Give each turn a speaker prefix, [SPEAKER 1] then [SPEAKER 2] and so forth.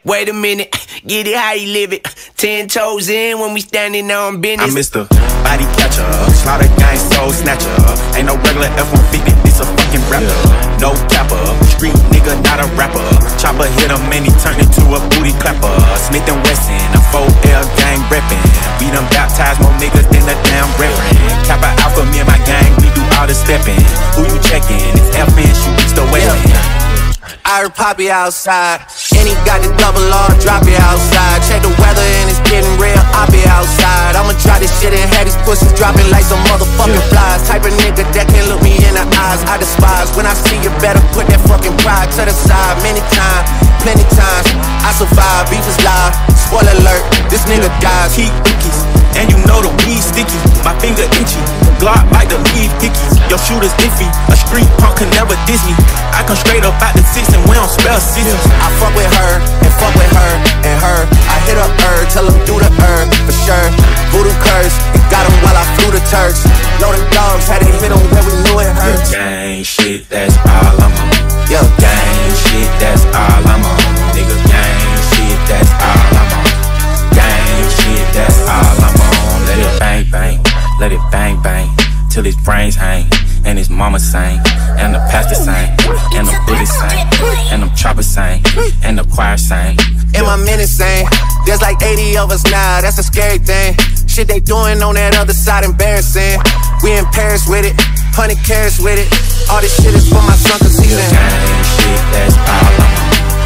[SPEAKER 1] Wait a minute, get it how you live it. 10 toes in when we standing on business.
[SPEAKER 2] I'm Mr. Body Catcher, Slaughter Gang Soul Snatcher. Ain't no regular F-150, this a fucking rapper. No capper, street nigga, not a rapper. Chopper hit him and he turned into a booty clapper. Smith & Wesson, a 4L gang reppin'. We done baptized more niggas than the damn reverend. Kappa Alpha, me and my gang, we do all the steppin'. Who you checkin'? It's FN, shoot the weapon.
[SPEAKER 3] I heard Poppy outside, and he got the double R, drop it outside. Check the weather and it's getting real, I'll be outside. I'ma try this shit and have these pussies dropping like some motherfucking flies. Type of nigga that can't look me in the eyes, I despise. When I see you better put that fucking pride to the side. Many times, plenty times, I survive, beef is live. Spoiler alert, this nigga dies.
[SPEAKER 2] Keep cookies, and you know the weed sticky. My finger itchy, Glock like the lead pickies. Your shooter's iffy, a street punk can never diss me. I come straight up out the six and we don't spell sissies.
[SPEAKER 3] I fuck with her, and fuck with her, and her. I hit up her, tell him do the for sure. Voodoo curse, and got him while I flew the Turks. Loaded dogs, had to hit him where we knew it hurt.
[SPEAKER 2] Gang shit, that's all I'm on.
[SPEAKER 3] Yeah.
[SPEAKER 2] Gang shit, that's all I'm on. Nigga, gang shit, that's all I'm on. Gang shit, that's all I'm on. Let it bang bang, let it bang bang, till his brains hang. And his mama sang, and the pastor sang, and the Buddhist sang, and them choppers sang, and the choir sang.
[SPEAKER 3] And my men insane, there's like 80 of us now, that's a scary thing. Shit they doing on that other side embarrassing. We in Paris with it, 100 carats with it. All this shit is for my son cause he's in.
[SPEAKER 2] Gang shit, that's all I'm on.